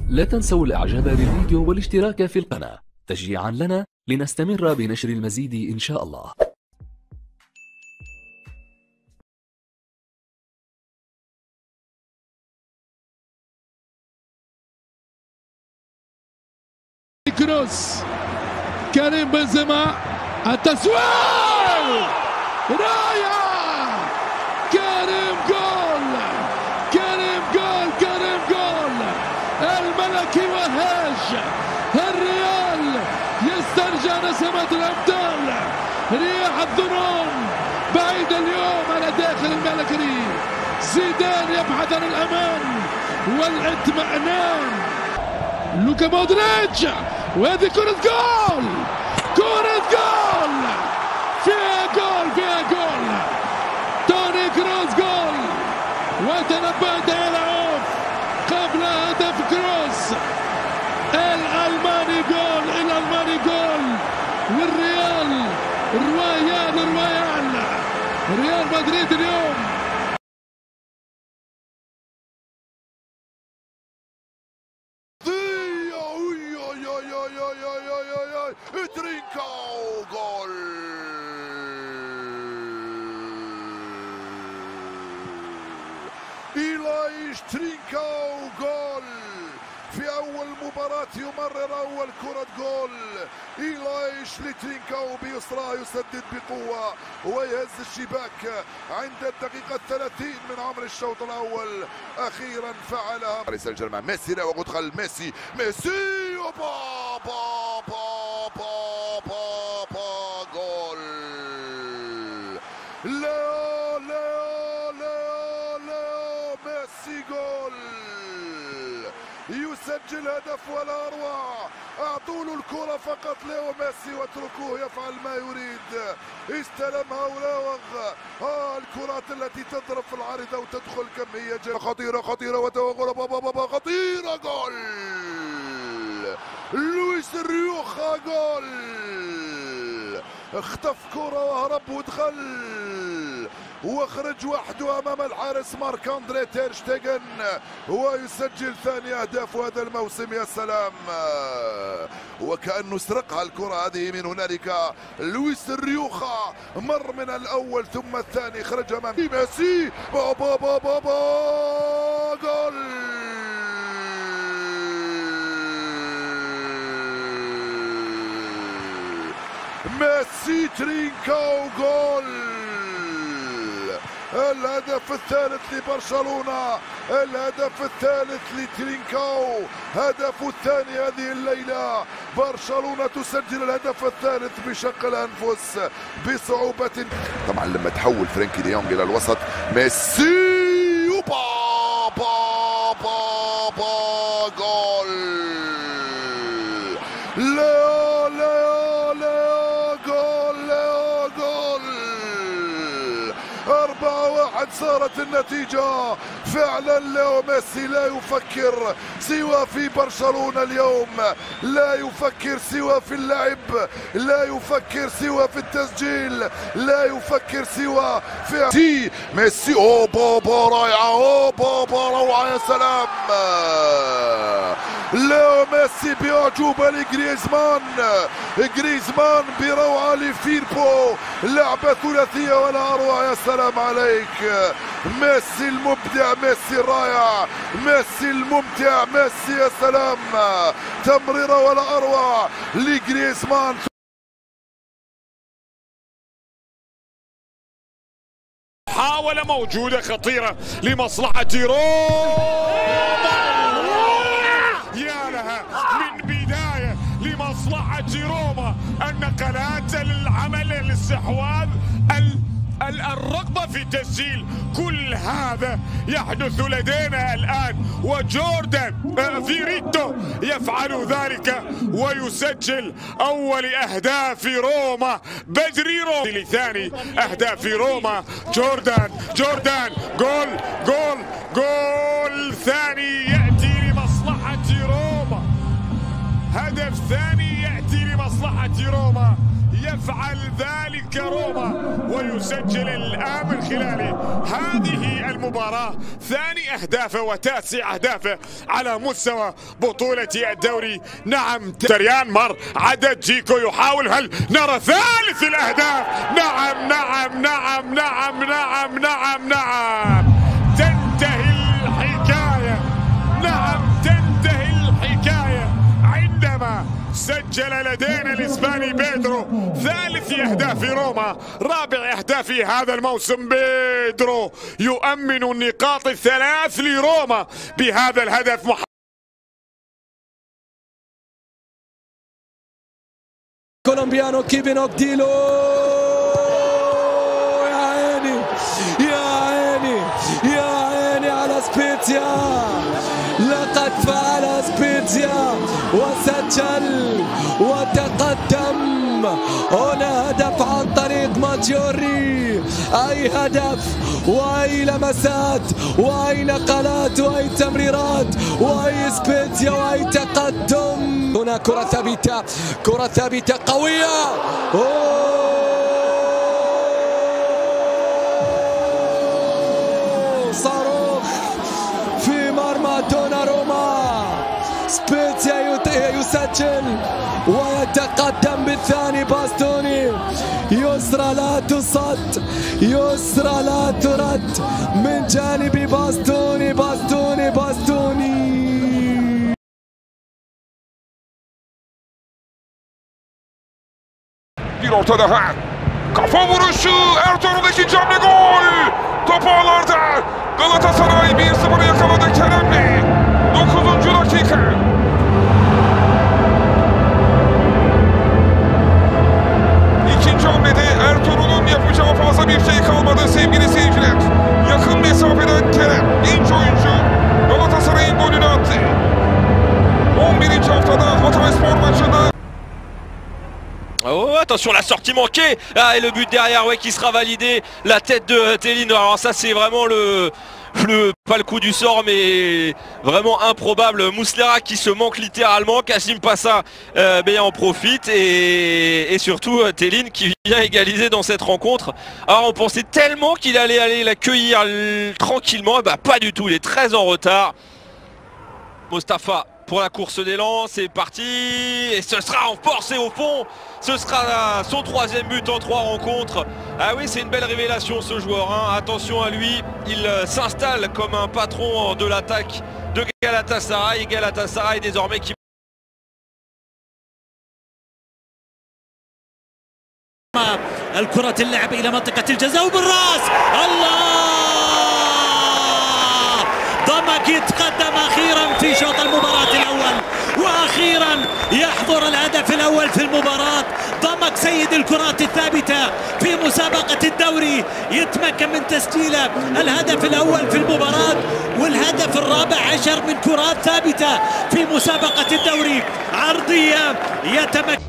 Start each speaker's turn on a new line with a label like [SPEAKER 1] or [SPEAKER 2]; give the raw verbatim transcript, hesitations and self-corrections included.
[SPEAKER 1] لا تنسوا الاعجاب بالفيديو والاشتراك في القناة تشجيعا لنا لنستمر بنشر المزيد إن شاء الله.
[SPEAKER 2] كروس كريم بنزيما التسويق رائع كريم جول كريم جول كريم جول الملكي وهاج الريال يسترجع نسمات الأبطال رياح الظنون بعيد اليوم على داخل الملكي زيدان يبحث عن الأمان والاطمئنان لوكا مودريتش وهذه كرة جول كرة جول فيها جول فيها جول توني كروس جول وتنبأت يا العوف قبل هدف كروس الألماني جول الألماني جول والريال رويال رويال ريال مدريد اليوم
[SPEAKER 3] ترينكاو جول إيلايش ترينكاو جول في أول مباراة يمرر أول كرة جول إيلايش لترينكاو بيسرى يسدد بقوة ويهز الشباك عند الدقيقة الثلاثين من عمر الشوط الأول أخيرا فعلها باريس سان جيرمان. ميسي لا وادخل ميسي ميسي وبا با با با با با جول لا لا لا لا ميسي جول يسجل هدف ولا أروع. أعطوا له الكرة فقط ليو ميسي واتركوه يفعل ما يريد. استلمها وراوغ. آه الكرات التي تضرب في العارضة وتدخل كمية جدا خطيرة خطيرة وتوغل بابا بابا خطيرة جول لويس ريوخا جول اختف كرة وهرب ودخل واخرج وحده امام الحارس مارك اندري تير شتيغن ويسجل ثاني اهداف هذا الموسم. يا سلام وكانه سرقها الكره هذه من هنالك. لويس ريوخا مر من الاول ثم الثاني خرج امام ميسي بابا بابا بابا جول ميسي ترينكاو جول الهدف الثالث لبرشلونة الهدف الثالث لترينكاو هدفه الثاني هذه الليلة. برشلونة تسجل الهدف الثالث بشق الأنفس بصعوبة. طبعا لما تحول فرانكي دي يونغ إلى الوسط ميسي وبا با با با جول لا لا لا جول لا جول أربعة واحد صارت النتيجة. فعلا ليو ميسي لا يفكر سوى في برشلونة اليوم لا يفكر سوى في اللعب لا يفكر سوى في التسجيل لا يفكر سوى في ميسي ميسي أوه بابا رائعة أوه بابا روعة يا سلام. ليو ميسي بأعجوبة لجريزمان جريزمان بروعة لفيربو لعبة ثلاثية ولا أروع. يا سلام عليك ميسي المبدع ميسي الرائع ميسي الممتع ميسي. يا سلام تمريرة ولا أروع لجريزمان.
[SPEAKER 4] محاولة موجودة خطيرة لمصلحة روما يا لها من بداية لمصلحة روما النقلات للعمل الاستحواذ الرغبة في تسجيل كل هذا يحدث لدينا الآن وجوردان فيريتو يفعل ذلك ويسجل أول أهداف روما بدري روما لثاني أهداف روما جوردان جوردان جول جول جول ثاني يأتي لمصلحة روما هدف ثاني يأتي لمصلحة روما. تفعل ذلك روما ويسجل الآن من خلال هذه المباراة ثاني أهدافه وتاسع أهدافه على مستوى بطولة الدوري. نعم تريان مر عدد جيكو يحاول، هل نرى ثالث الأهداف؟ نعم نعم نعم نعم نعم نعم نعم تنتهي الحكاية. نعم تنتهي الحكاية عندما سجل لدينا الإسباني بيدرو ثالث أهداف روما، رابع أهداف هذا الموسم. بيدرو يؤمن النقاط الثلاث لروما بهذا الهدف.
[SPEAKER 5] كولومبيانو كيفين اوكديلو، يا عيني يا عيني يا عيني على سبيتزيا، لقد فعل سبيتزيا وسجل وتقدم. هنا هدف عن طريق ماتيوري، اي هدف واي لمسات واي نقلات واي تمريرات واي سبيتزيا واي تقدم. هنا كرة ثابتة، كرة ثابتة قوية. أوه صاروخ في مرمى دوناروما. سبيتزيا يسجل ويتقدم بالثاني. باستوني، يسرى لا تصد، يسرى لا ترد من جانب باستوني. باستوني باستوني
[SPEAKER 6] Bir orta daha. Kafa vuruşu. Ertuğrul ikinci hamle gol. Top ağlarda. Galatasaray bir sıfır yakaladı Kerem'le. dokuzuncu dakika. İkinci hamlede Ertuğrul'un yapacağı fazla bir şey kalmadı sevgili seyirciler. Yakın mesafeden Kerem, genç oyuncu, Galatasaray'ın golünü attı. on birinci haftada Hatayspor maçında.
[SPEAKER 7] Oh, attention la sortie manquée, ah, et le but derrière, ouais, qui sera validé, la tête de Théline. Alors ça c'est vraiment le, le pas le coup du sort, mais vraiment improbable. Muslera qui se manque littéralement, Kassim Passa euh, ben, en profite, et, et surtout Théline qui vient égaliser dans cette rencontre. Alors on pensait tellement qu'il allait aller l'accueillir tranquillement, bah pas du tout, il est très en retard. Mostafa pour la course d'élan, c'est parti, et ce sera en force et au fond, ce sera son troisième but en trois rencontres. Ah oui, c'est une belle révélation ce joueur, hein. Attention à lui, il euh, s'installe comme un patron de l'attaque de Galatasaray. Galatasaray désormais qui...
[SPEAKER 8] الكرة اللعب إلى منطقة الجزاء وبالراس، الله! ضمك يتقدم أخيرا في شوط المباراة الأول، وأخيرا يحضر الهدف الأول في المباراة. ضمك سيد الكرات الثابتة في مسابقة الدوري يتمكن من تسجيل الهدف الأول في المباراة والهدف الرابع عشر من كرات ثابتة في مسابقة الدوري. عرضية يتمكن